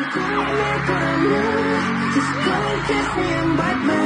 Just come kiss me and bite me.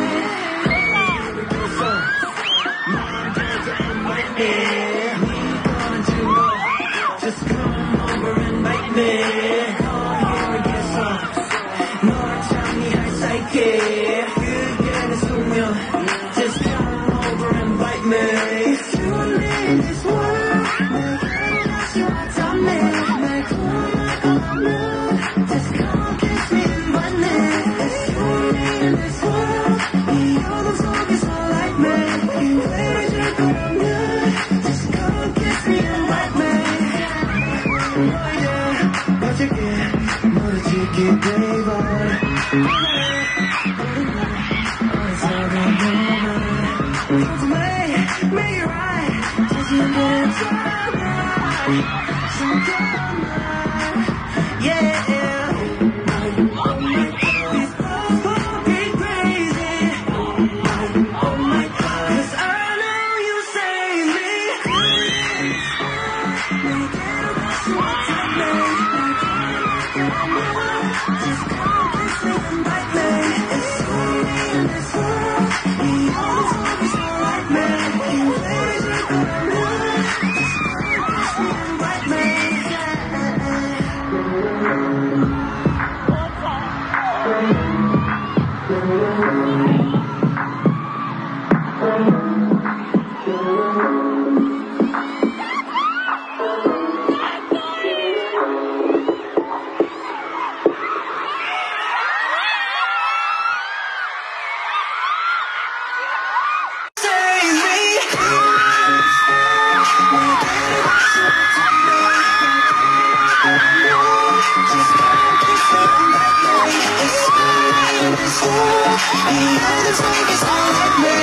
Just come over and bite me. Come here and get some. 널 참이 할 사이게. 그게는 숙명. Just come over and bite me. If you need this world, 내게로 다시 와닿네. 날 고마워. Just come kiss me and bite me. If you need this world, 이 어둠 속에서 light me. 기회를 줄 거라면 just come kiss me and bite me. 어저께 멀어지기 baby. 어리석은 너만 Cause make it right. 다시 한번 try. 잠깐만. Yeah. These thoughts will be crazy. Oh my God. 'Cause I know you save me. 내게로 다시 와닿네. Just come kiss me and bite me. It's only in this world. 이 어둠 속에서 light me. 기회를 줄 거라면 just come kiss me and bite me. It's all in this world. The other side is all like me.